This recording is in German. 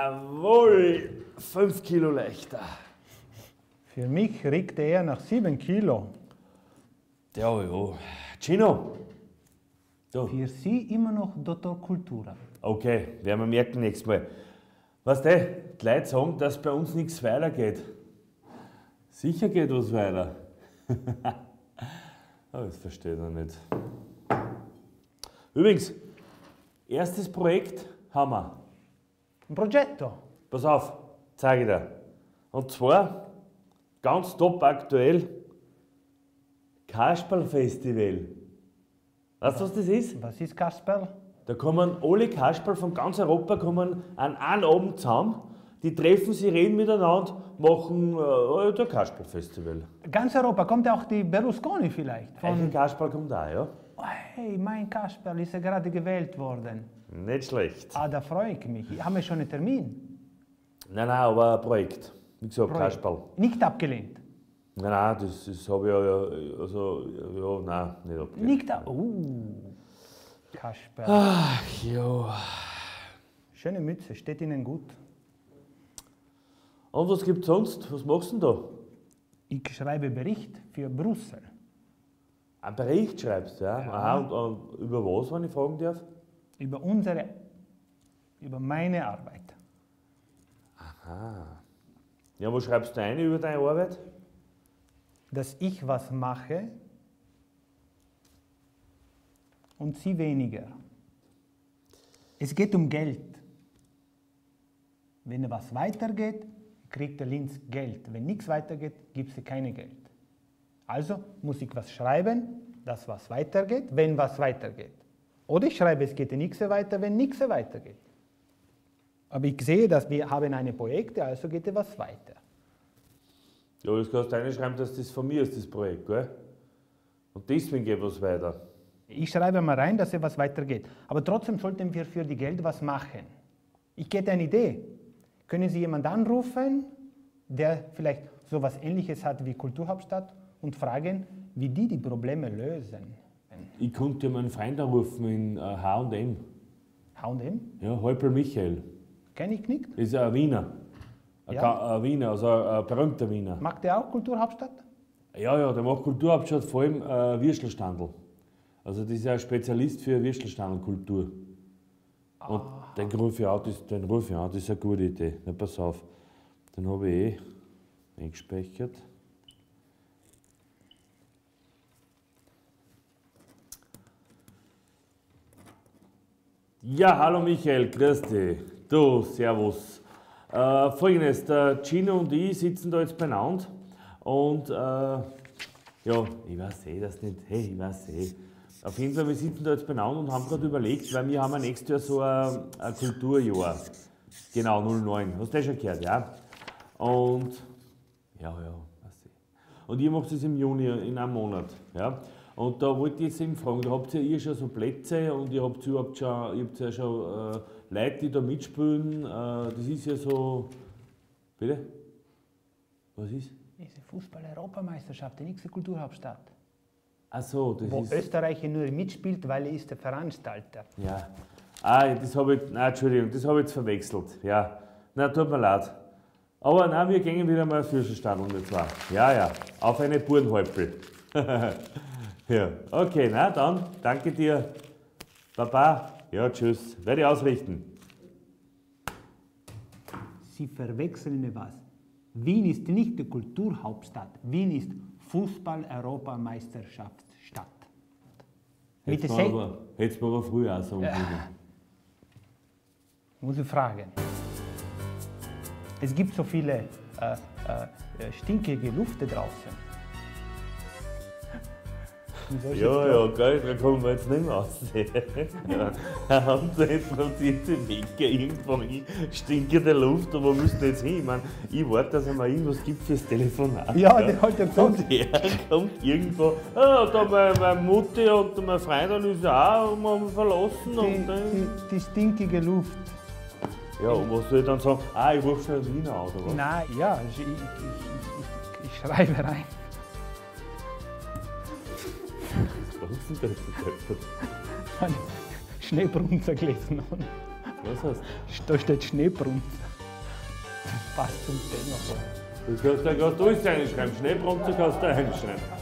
Jawohl, 5 Kilo leichter. Für mich riecht er nach 7 Kilo. Ja, ja. Gino. Du. Für Sie immer noch Dr. Kultura. Okay, werden wir merken nächstes Mal. Weißt du, die Leute sagen, dass bei uns nichts weitergeht. Sicher geht was weiter. Aber das verstehe ich noch nicht. Übrigens, erstes Projekt haben wir. Ein Progetto. Pass auf, zeige ich dir. Und zwar, ganz top aktuell, Kasperl-Festival. Weißt du, was das ist? Was ist Kasperl? Da kommen alle Kasperl von ganz Europa kommen an einem Abend zusammen. Die treffen sich, reden miteinander, machen das Kasperl-Festival. Ganz Europa, kommt auch die Berlusconi vielleicht? Ein Kasperl kommt da, ja? Oh, hey, mein Kasperl ist ja gerade gewählt worden. Nicht schlecht. Ah, da freue ich mich. Haben wir schon einen Termin? Nein, aber ein Projekt. Wie gesagt, Projekt. Kasperl. Nicht abgelehnt. Nein, das habe ich ja, also, ja, nein, nicht abgelehnt. Nicht ab. Kasperl. Ach ja. Schöne Mütze, steht Ihnen gut. Und was gibt's sonst? Was machst du denn da? Ich schreibe Bericht für Brüssel. Einen Bericht schreibst du, ja? Ja. Aha, und über was, wenn ich fragen darf? Über meine Arbeit. Aha. Ja, wo schreibst du ein über deine Arbeit? Dass ich was mache und Sie weniger. Es geht um Geld. Wenn was weitergeht, kriegt der Linz Geld. Wenn nichts weitergeht, gibt es keine Geld. Also muss ich was schreiben, dass was weitergeht, wenn was weitergeht. Oder ich schreibe, es geht nichts weiter, wenn nichts weitergeht. Aber ich sehe, dass wir haben eine Projekte, also geht etwas weiter. Ja, das kannst du reinschreiben, dass das von mir ist, das Projekt, gell? Und deswegen geht was weiter. Ich schreibe mal rein, dass etwas weitergeht. Aber trotzdem sollten wir für die Geld was machen. Ich gebe eine Idee. Können Sie jemanden anrufen, der vielleicht so etwas Ähnliches hat wie Kulturhauptstadt und fragen, wie die Probleme lösen? Ich konnte ja meinen Freund anrufen in H&M. H&M? Ja, Häupl Michael. Kenne ich nicht. Das ist ein Wiener. Ja. Ein Wiener, also ein berühmter Wiener. Macht der auch Kulturhauptstadt? Ja, der macht Kulturhauptstadt, vor allem Würstelstandl. Also das ist ja ein Spezialist für Würstelstandlkultur. Und den rufe ich an, das ist eine gute Idee. Na, pass auf, den habe ich eingespeichert. Ja, hallo Michael, grüß dich. Du, servus. Folgendes, der Gino und ich sitzen da jetzt beieinander und ja, ich weiß das nicht, hey, ich weiß Auf jeden Fall, wir sitzen da jetzt beieinander und haben gerade überlegt, weil wir haben ja nächstes Jahr so ein Kulturjahr, genau, 09, hast du das schon gehört, ja? Und, ja, weiß ich. Und ihr macht das im Juni, in einem Monat, ja? Und da wollte ich jetzt eben fragen, da habt ihr schon so Plätze und ihr habt ja schon Leute, die da mitspielen, das ist ja so, bitte? Was ist? Diese Fußball-Europameisterschaft, die nächste Kulturhauptstadt. Ach so, das Wo ist... Österreich nur mitspielt, weil er ist der Veranstalter. Ja. Das habe ich... Nein, Entschuldigung, das habe ich jetzt verwechselt. Ja. Nein, tut mir leid. Aber nein, wir gehen wieder mal auf Würstelstandl und zwar. Ja, auf eine Burenhäupl. Ja, okay, na dann, danke dir. Baba. Ja, tschüss. Werde ich ausrichten. Sie verwechseln etwas. Wien ist nicht die Kulturhauptstadt. Wien ist Fußball-Europameisterschaftsstadt. Hättest du mir aber früher auch sagen können. Muss ich fragen. Es gibt so viele stinkige Luft draußen. Ja, geil, da kommen wir jetzt nicht mehr aussehen. Ja, haben sie jetzt noch diese Wege irgendwo in stinkende Luft, aber wo müssen wir jetzt hin? Ich warte, dass es mal irgendwas gibt fürs Telefonat. Ja, der hat ja gesagt. Und er kommt irgendwo, da meine Mutti und mein Freund ist ja auch mal verlassen. Die stinkige Luft. Ja, und was soll ich dann sagen? Ich rufe schnell das Wiener an, oder was? Nein, ja, ich schreibe rein. Was ist denn das? Schneebrunzer gelesen. Was heißt? Da steht Schneebrunzer. passt zum Thema. Das kannst du alles reinschreiben. Schneebronze kannst du reinschreiben.